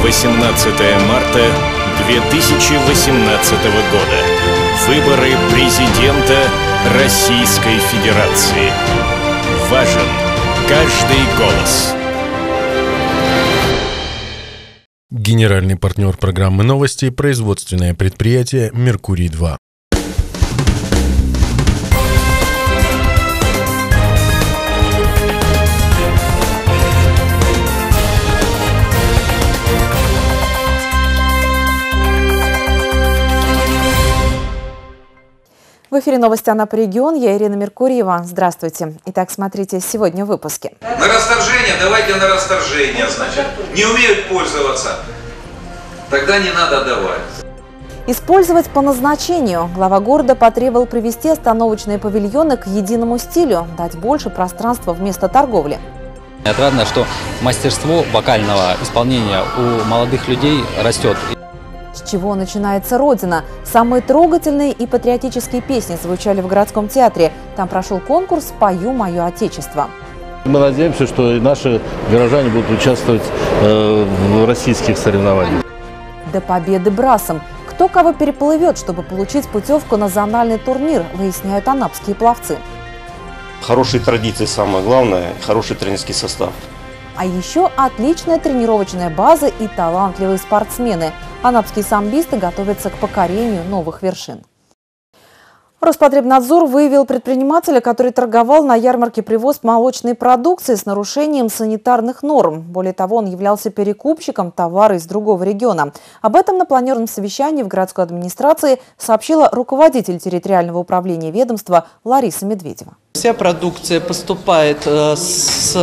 18 марта 2018 года. Выборы президента Российской Федерации. Важен каждый голос. Генеральный партнер программы «Новости» – производственное предприятие «Меркурий-2». В эфире новости Анапа регион. Я Ирина Меркурьева. Здравствуйте. Итак, смотрите сегодня в выпуске. На расторжение, давайте на расторжение, значит. Не умеют пользоваться, тогда не надо давать. Использовать по назначению. Глава города потребовал привести остановочные павильоны к единому стилю, дать больше пространства вместо торговли. Отрадно, что мастерство вокального исполнения у молодых людей растет. С чего начинается Родина? Самые трогательные и патриотические песни звучали в городском театре. Там прошел конкурс «Пою мое отечество». Мы надеемся, что и наши горожане будут участвовать в российских соревнованиях. До победы брасом. Кто кого переплывет, чтобы получить путевку на зональный турнир, выясняют анапские пловцы. Хорошие традиции самое главное, хороший тренерский состав. А еще отличная тренировочная база и талантливые спортсмены. Анапские самбисты готовятся к покорению новых вершин. Роспотребнадзор выявил предпринимателя, который торговал на ярмарке привоз молочной продукции с нарушением санитарных норм. Более того, он являлся перекупщиком товара из другого региона. Об этом на планерном совещании в городской администрации сообщила руководитель территориального управления ведомства Лариса Медведева. Вся продукция поступает с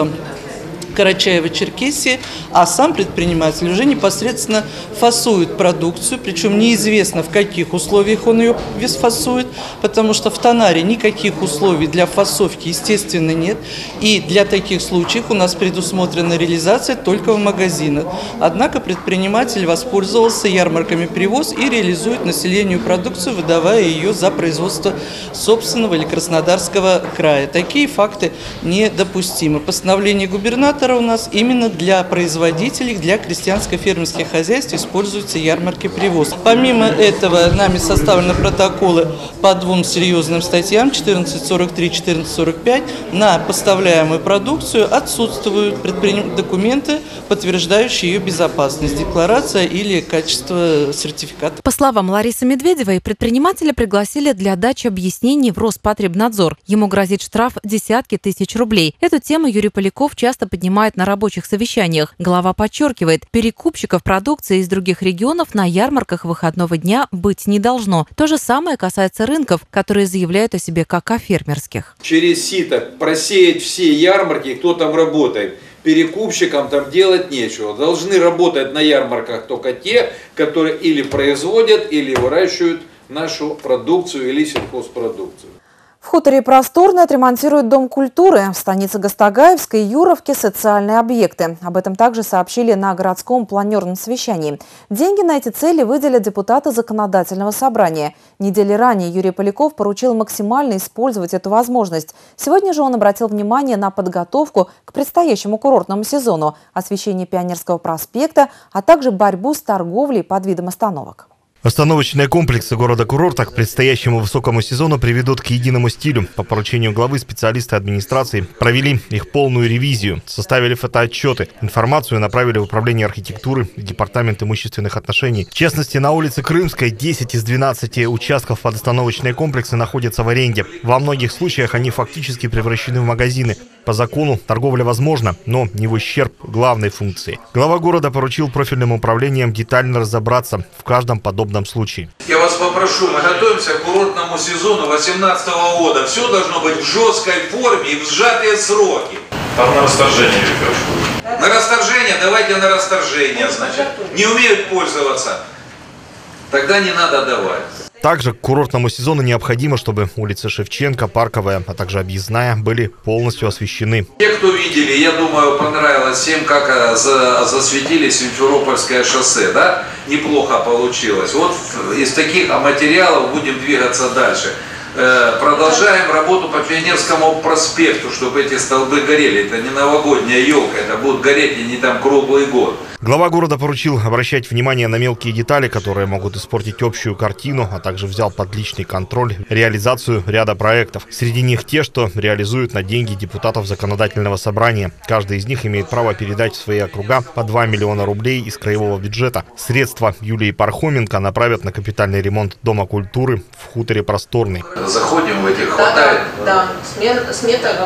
Карачаево-Черкесии, а сам предприниматель уже непосредственно фасует продукцию, причем неизвестно, в каких условиях он ее фасует, потому что в тонаре никаких условий для фасовки, естественно, нет. И для таких случаев у нас предусмотрена реализация только в магазинах. Однако предприниматель воспользовался ярмарками привоз и реализует населению продукцию, выдавая ее за производство собственного или Краснодарского края. Такие факты недопустимы. Постановление губернатора у нас именно для производителей, для крестьянско-фермерских хозяйств используются ярмарки привоз. Помимо этого, нами составлены протоколы по двум серьезным статьям 1443, 1445. На поставляемую продукцию отсутствуют документы, подтверждающие ее безопасность, декларация или качество сертификата. По словам Ларисы Медведевой, предпринимателя пригласили для дачи объяснений в Роспотребнадзор. Ему грозит штраф десятки тысяч рублей. Эту тему Юрий Поляков часто поднимает на рабочих совещаниях. Глава подчеркивает, перекупщиков продукции из других регионов на ярмарках выходного дня быть не должно. То же самое касается рынков, которые заявляют о себе как о фермерских. Через сито просеять все ярмарки, кто там работает. Перекупщикам там делать нечего. Должны работать на ярмарках только те, которые или производят, или выращивают нашу продукцию или сельхозпродукцию. В хуторе Просторный отремонтируют Дом культуры. В станице Гастагаевской и Юровке социальные объекты. Об этом также сообщили на городском планерном совещании. Деньги на эти цели выделят депутаты законодательного собрания. Недели ранее Юрий Поляков поручил максимально использовать эту возможность. Сегодня же он обратил внимание на подготовку к предстоящему курортному сезону, освещение Пионерского проспекта, а также борьбу с торговлей под видом остановок. Остановочные комплексы города-курорта к предстоящему высокому сезону приведут к единому стилю. По поручению главы специалисты администрации провели их полную ревизию, составили фотоотчеты. Информацию направили в Управление архитектуры и Департамент имущественных отношений. В частности, на улице Крымской 10 из 12 участков под остановочные комплексы находятся в аренде. Во многих случаях они фактически превращены в магазины. По закону торговля возможна, но не в ущерб главной функции. Глава города поручил профильным управлениям детально разобраться в каждом подобном случае. Я вас попрошу, мы готовимся к курортному сезону 2018 года. Все должно быть в жесткой форме и в сжатые сроки. Там на расторжение ведешь. На расторжение, давайте на расторжение, значит. Не умеют пользоваться, тогда не надо давать. Также к курортному сезону необходимо, чтобы улицы Шевченко, Парковая, а также Объездная были полностью освещены. Те, кто видели, я думаю, понравилось всем, как засветили Симферопольское шоссе, да? Неплохо получилось. Вот из таких материалов будем двигаться дальше. Продолжаем работу по Пионерскому проспекту, чтобы эти столбы горели. Это не новогодняя елка, это будет гореть и не там круглый год. Глава города поручил обращать внимание на мелкие детали, которые могут испортить общую картину, а также взял под личный контроль реализацию ряда проектов. Среди них те, что реализуют на деньги депутатов законодательного собрания. Каждый из них имеет право передать в свои округа по 2 миллиона рублей из краевого бюджета. Средства Юлии Пархоменко направят на капитальный ремонт Дома культуры в хуторе Просторный. Заходим в эти, хватает? Да, смета.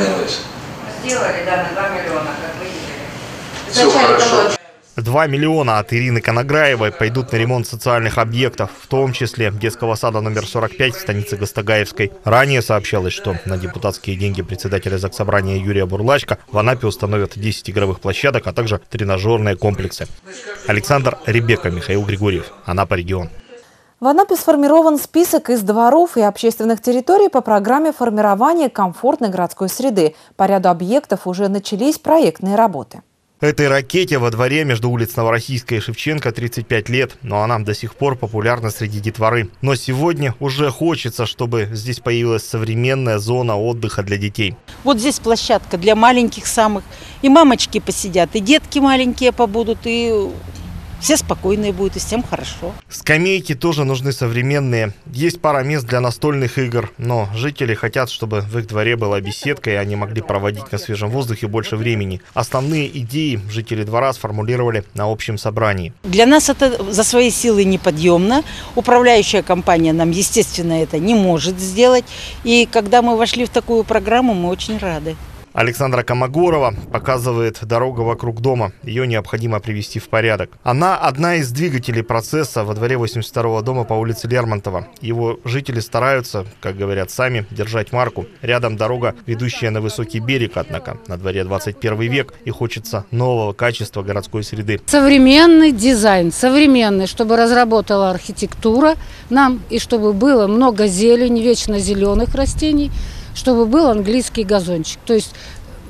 Сделали, да, на 2 миллиона, как вы видели. Все хорошо. 2 миллиона от Ирины Конограевой пойдут на ремонт социальных объектов, в том числе детского сада номер 45 в станице Гастагаевской. Ранее сообщалось, что на депутатские деньги председателя Заксобрания Юрия Бурлачка в Анапе установят 10 игровых площадок, а также тренажерные комплексы. Александр Ребека, Михаил Григорьев, Анапа, регион. В Анапе сформирован список из дворов и общественных территорий по программе формирования комфортной городской среды. По ряду объектов уже начались проектные работы. Этой ракете во дворе между улиц Новороссийская и Шевченко 35 лет, но она до сих пор популярна среди детворы. Но сегодня уже хочется, чтобы здесь появилась современная зона отдыха для детей. Вот здесь площадка для маленьких самых. И мамочки посидят, и детки маленькие побудут, и все спокойные будут, и всем хорошо. Скамейки тоже нужны современные. Есть пара мест для настольных игр, но жители хотят, чтобы в их дворе была беседка, и они могли проводить на свежем воздухе больше времени. Основные идеи жители двора сформулировали на общем собрании. Для нас это за свои силы неподъемно. Управляющая компания нам, естественно, это не может сделать. И когда мы вошли в такую программу, мы очень рады. Александра Комогорова показывает дорогу вокруг дома. Ее необходимо привести в порядок. Она одна из двигателей процесса во дворе 82-го дома по улице Лермонтова. Его жители стараются, как говорят сами, держать марку. Рядом дорога, ведущая на высокий берег, однако на дворе 21 век, и хочется нового качества городской среды. Современный дизайн, современный, чтобы разработала архитектура нам, и чтобы было много зелени, вечно зеленых растений, чтобы был английский газончик. То есть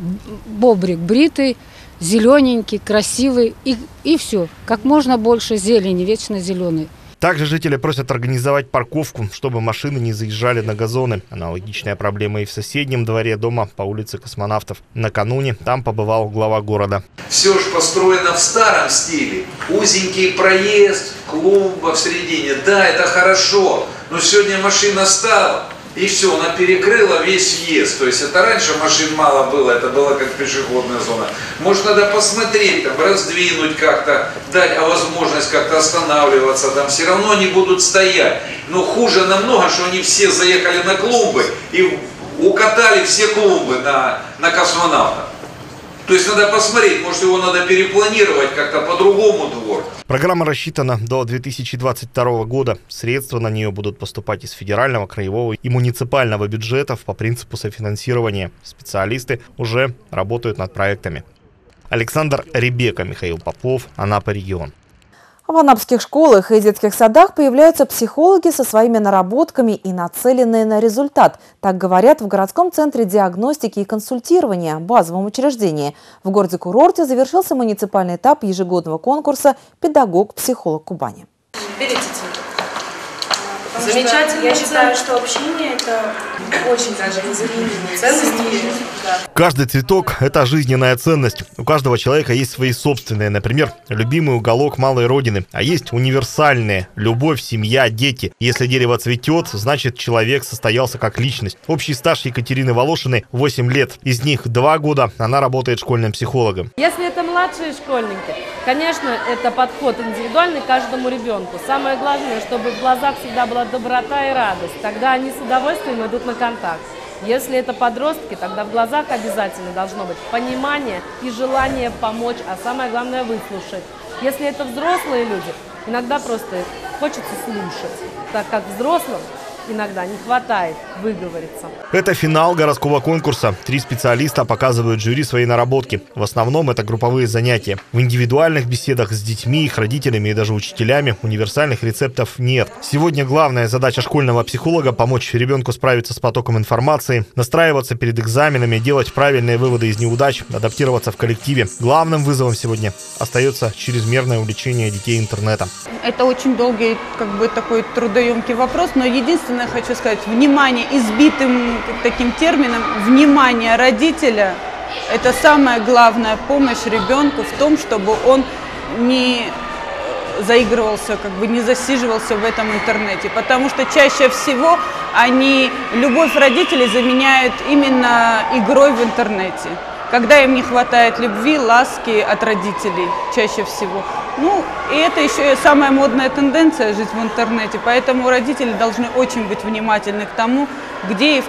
бобрик бритый, зелененький, красивый и все. Как можно больше зелени, вечно зеленый. Также жители просят организовать парковку, чтобы машины не заезжали на газоны. Аналогичная проблема и в соседнем дворе дома по улице Космонавтов. Накануне там побывал глава города. Все же построено в старом стиле. Узенький проезд, клумба в середине. Да, это хорошо, но сегодня машина стала. И все, она перекрыла весь въезд. То есть это раньше машин мало было, это была как пешеходная зона. Может, надо посмотреть, там, раздвинуть как-то, дать возможность как-то останавливаться. Там все равно они будут стоять. Но хуже намного, что они все заехали на клумбы и укатали все клумбы на Космонавта. То есть надо посмотреть, может, его надо перепланировать как-то по-другому двор. Программа рассчитана до 2022 года. Средства на нее будут поступать из федерального, краевого и муниципального бюджетов по принципу софинансирования. Специалисты уже работают над проектами. Александр Ребека, Михаил Попов, Анапа, регион. В анапских школах и детских садах появляются психологи со своими наработками и нацеленные на результат. Так говорят в городском центре диагностики и консультирования, базовом учреждении. В городе-курорте завершился муниципальный этап ежегодного конкурса «Педагог-психолог Кубани». Берите замечательно. Я считаю, что общение – это очень даже незаменимые ценности. Каждый цветок – это жизненная ценность. У каждого человека есть свои собственные, например, любимый уголок малой родины. А есть универсальные – любовь, семья, дети. Если дерево цветет, значит, человек состоялся как личность. Общий стаж Екатерины Волошиной – 8 лет. Из них 2 года она работает школьным психологом. Если это младшие школьники, конечно, это подход индивидуальный каждому ребенку. Самое главное, чтобы в глазах всегда была доброта и радость. Тогда они с удовольствием идут на контакт. Если это подростки, тогда в глазах обязательно должно быть понимание и желание помочь, а самое главное выслушать. Если это взрослые люди, иногда просто хочется слушать, так как взрослым иногда не хватает выговориться. Это финал городского конкурса. 3 специалиста показывают жюри свои наработки. В основном это групповые занятия. В индивидуальных беседах с детьми, их родителями и даже учителями универсальных рецептов нет. Сегодня главная задача школьного психолога – помочь ребенку справиться с потоком информации, настраиваться перед экзаменами, делать правильные выводы из неудач, адаптироваться в коллективе. Главным вызовом сегодня остается чрезмерное увлечение детей интернетом. Это очень долгий, такой трудоемкий вопрос, но единственное, хочу сказать, внимание, избитым таким термином, внимание родителя – это самая главная помощь ребенку в том, чтобы он не заигрывался, как бы не засиживался в этом интернете, потому что чаще всего они любовь родителей заменяют именно игрой в интернете, когда им не хватает любви, ласки от родителей чаще всего. Ну, и это еще и самая модная тенденция — жить в интернете, поэтому родители должны очень быть внимательны к тому, где и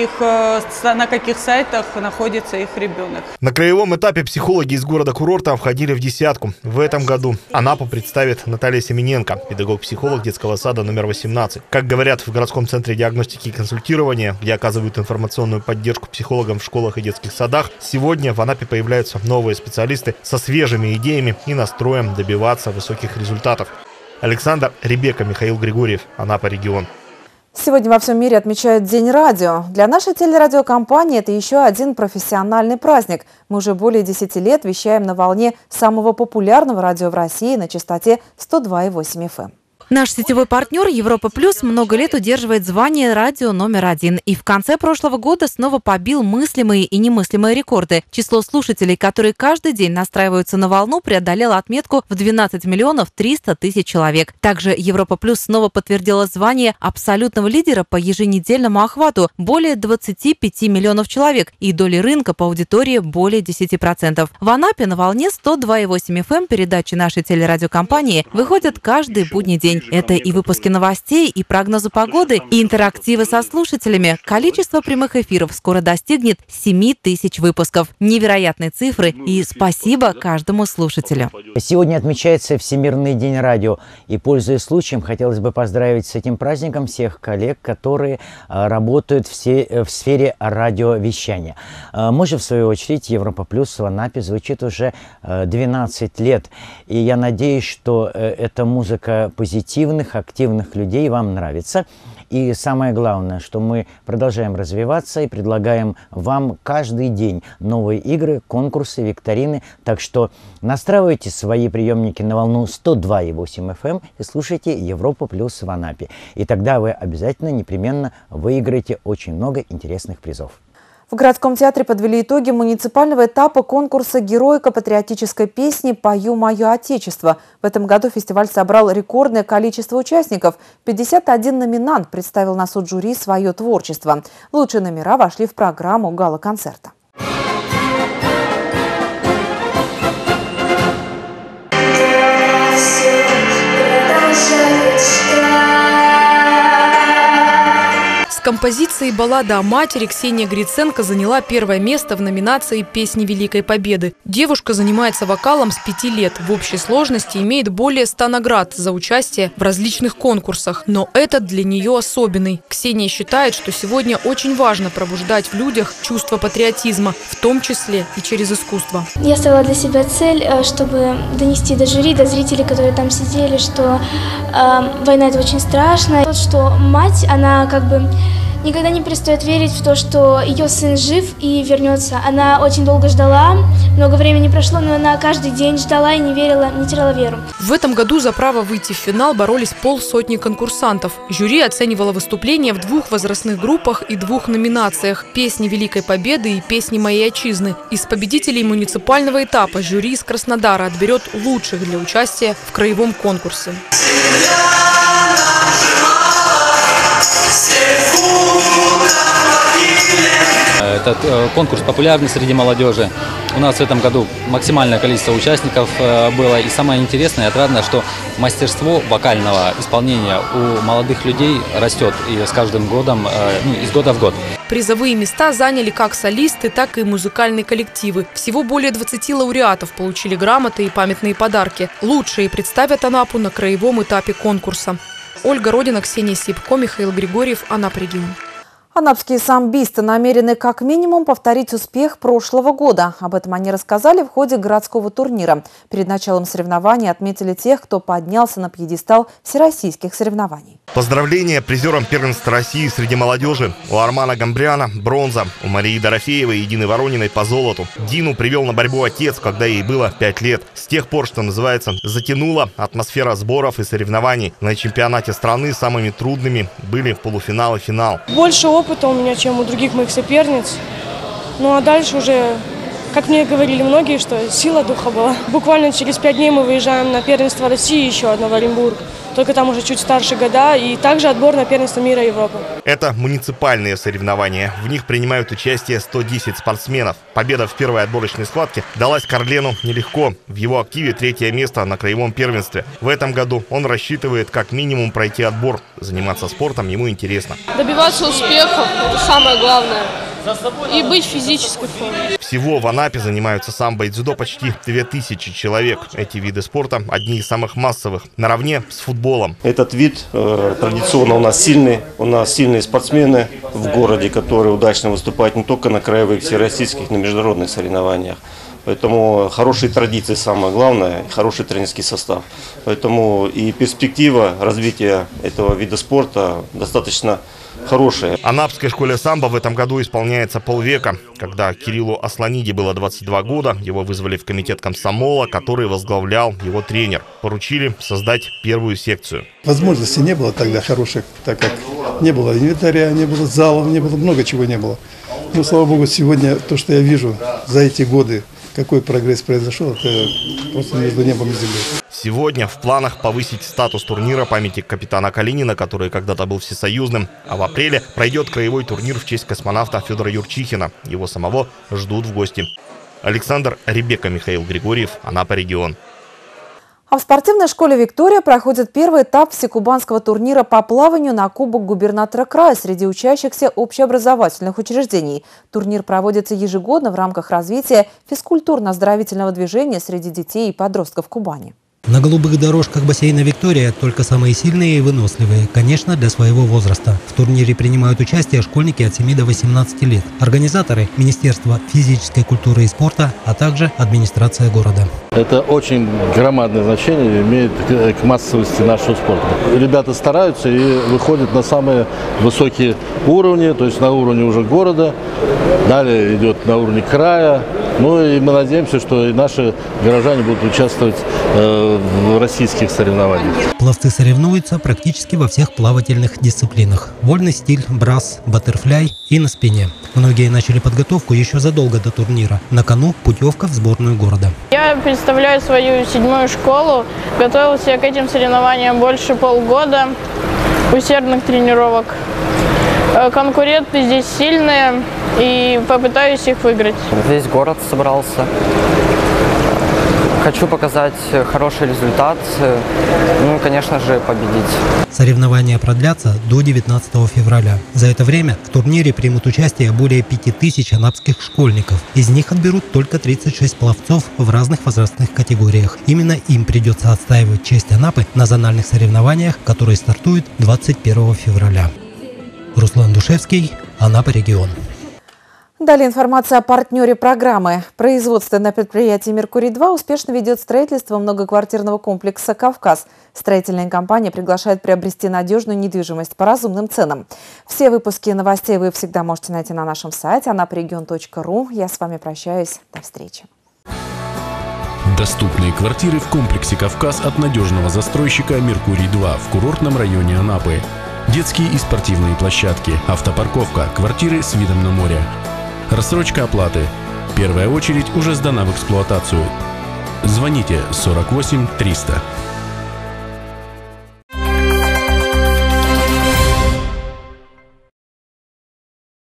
на каких сайтах находится их ребенок. На краевом этапе психологи из города-курорта входили в десятку. В этом году Анапу представит Наталья Семененко, педагог-психолог детского сада номер 18. Как говорят в городском центре диагностики и консультирования, где оказывают информационную поддержку психологам в школах и детских садах, сегодня в Анапе появляются новые специалисты со свежими идеями и настроем добиваться высоких результатов. Александр Ребека, Михаил Григорьев, Анапа регион. Сегодня во всем мире отмечают День радио. Для нашей телерадиокомпании это еще один профессиональный праздник. Мы уже более 10 лет вещаем на волне самого популярного радио в России на частоте 102,8 FM. Наш сетевой партнер Европа Плюс много лет удерживает звание радио номер 1 и в конце прошлого года снова побил мыслимые и немыслимые рекорды. Число слушателей, которые каждый день настраиваются на волну, преодолело отметку в 12 миллионов 300 тысяч человек. Также Европа Плюс снова подтвердила звание абсолютного лидера по еженедельному охвату – более 25 миллионов человек, и доли рынка по аудитории более 10%. В Анапе на волне 102,8 FM передачи нашей телерадиокомпании выходят каждый будний день. Это и выпуски новостей, и прогнозы погоды, и интерактивы со слушателями. Количество прямых эфиров скоро достигнет 7 тысяч выпусков. Невероятные цифры, и спасибо каждому слушателю. Сегодня отмечается Всемирный день радио. И, пользуясь случаем, хотелось бы поздравить с этим праздником всех коллег, которые работают в сфере радиовещания. Мы же, в свою очередь, Европа Плюс в Анапе звучит уже 12 лет. И я надеюсь, что эта музыка позитивных, активных людей вам нравится. И самое главное, что мы продолжаем развиваться и предлагаем вам каждый день новые игры, конкурсы, викторины. Так что настраивайте свои приемники на волну 102,8 FM и слушайте Европа Плюс в Анапе. И тогда вы обязательно, непременно выиграете очень много интересных призов. В городском театре подвели итоги муниципального этапа конкурса «Героико-патриотической песни «Пою мое Отечество». В этом году фестиваль собрал рекордное количество участников. 51 номинант представил на суд жюри свое творчество. Лучшие номера вошли в программу гала-концерта. Композицией «Баллада о матери» Ксения Гриценко заняла первое место в номинации «Песни Великой Победы». Девушка занимается вокалом с 5 лет. В общей сложности имеет более 100 наград за участие в различных конкурсах. Но этот для нее особенный. Ксения считает, что сегодня очень важно пробуждать в людях чувство патриотизма, в том числе и через искусство. Я ставила для себя цель, чтобы донести до жюри, до зрителей, которые там сидели, что война – это очень страшно. Что мать, она как бы никогда не перестает верить в то, что ее сын жив и вернется. Она очень долго ждала, много времени прошло, но она каждый день ждала и не верила, не теряла веру. В этом году за право выйти в финал боролись 50 конкурсантов. Жюри оценивало выступления в 2 возрастных группах и 2 номинациях – «Песни Великой Победы» и «Песни моей отчизны». Из победителей муниципального этапа жюри из Краснодара отберет лучших для участия в краевом конкурсе. Этот конкурс популярный среди молодежи. У нас в этом году максимальное количество участников было. И самое интересное и отрадное, что мастерство вокального исполнения у молодых людей растет и с каждым годом, из года в год. Призовые места заняли как солисты, так и музыкальные коллективы. Всего более 20 лауреатов получили грамоты и памятные подарки. Лучшие представят Анапу на краевом этапе конкурса. Ольга Родина, Ксения Сипко, Михаил Григорьев, Анапа регион. Анапские самбисты намерены как минимум повторить успех прошлого года. Об этом они рассказали в ходе городского турнира. Перед началом соревнований отметили тех, кто поднялся на пьедестал всероссийских соревнований. Поздравления призерам первенства России среди молодежи. У Армана Гамбриана – бронза, у Марии Дорофеевой и Дины Ворониной – по золоту. Дину привел на борьбу отец, когда ей было 5 лет. С тех пор, что называется, затянула атмосфера сборов и соревнований. На чемпионате страны самыми трудными были полуфинал и финал. Больше опыта у меня, чем у других моих соперниц. Ну а дальше уже Как мне говорили многие, что сила духа была. Буквально через 5 дней мы выезжаем на первенство России еще одно в Оренбург. Только там уже чуть старше года, и также отбор на первенство мира и Европы. Это муниципальные соревнования. В них принимают участие 110 спортсменов. Победа в первой отборочной схватке далась Карлену нелегко. В его активе 3-е место на краевом первенстве. В этом году он рассчитывает как минимум пройти отбор. Заниматься спортом ему интересно. Добиваться успехов – это самое главное. И быть в физической форме. Всего в Анапе занимаются самбо и дзюдо почти 2000 человек. Эти виды спорта одни из самых массовых, наравне с футболом. Этот вид традиционно у нас сильный. У нас сильные спортсмены в городе, которые удачно выступают не только на краевых, всероссийских, на международных соревнованиях. Поэтому хорошие традиции самое главное, хороший тренерский состав. Поэтому и перспектива развития этого вида спорта достаточно хорошая. Анапской школе самбо в этом году исполняется полвека. Когда Кириллу Асланиде было 22 года, его вызвали в комитет комсомола, который возглавлял его тренер. Поручили создать первую секцию. Возможностей не было тогда хороших, так как не было инвентаря, не было залов, не было, много чего не было. Но, слава богу, сегодня то, что я вижу за эти годы, какой прогресс произошел, это просто между небом и землей. Сегодня в планах повысить статус турнира памяти капитана Калинина, который когда-то был всесоюзным. А в апреле пройдет краевой турнир в честь космонавта Федора Юрчихина. Его самого ждут в гости. Александр Ребека, Михаил Григорьев, Анапа регион. А в спортивной школе «Виктория» проходит первый этап всекубанского турнира по плаванию на Кубок губернатора края среди учащихся общеобразовательных учреждений. Турнир проводится ежегодно в рамках развития физкультурно-оздоровительного движения среди детей и подростков Кубани. На голубых дорожках бассейна «Виктория» только самые сильные и выносливые, конечно, для своего возраста. В турнире принимают участие школьники от 7 до 18 лет. Организаторы – Министерство физической культуры и спорта, а также администрация города. Это очень громадное значение имеет к массовости нашего спорта. Ребята стараются и выходят на самые высокие уровни, то есть на уровне уже города, далее идет на уровне края. Ну и мы надеемся, что и наши горожане будут участвовать в российских соревнованиях. Пловцы соревнуются практически во всех плавательных дисциплинах. Вольный стиль, брас, баттерфляй и на спине. Многие начали подготовку еще задолго до турнира. На кону путевка в сборную города. Я представляю свою 7-ю школу. Готовился к этим соревнованиям больше полгода. Усердных тренировок. Конкуренты здесь сильные, и попытаюсь их выиграть. Весь город собрался. Хочу показать хороший результат, ну и, конечно же, победить. Соревнования продлятся до 19 февраля. За это время в турнире примут участие более 5000 анапских школьников. Из них отберут только 36 пловцов в разных возрастных категориях. Именно им придется отстаивать честь Анапы на зональных соревнованиях, которые стартуют 21 февраля. Руслан Душевский, Анапа регион. Далее информация о партнере программы. Производственное предприятие «Меркурий-2» успешно ведет строительство многоквартирного комплекса «Кавказ». Строительная компания приглашает приобрести надежную недвижимость по разумным ценам. Все выпуски новостей вы всегда можете найти на нашем сайте anaparegion.ru. Я с вами прощаюсь. До встречи. Доступные квартиры в комплексе «Кавказ» от надежного застройщика «Меркурий-2» в курортном районе Анапы. Детские и спортивные площадки, автопарковка, квартиры с видом на море. Рассрочка оплаты. Первая очередь уже сдана в эксплуатацию. Звоните 48 300.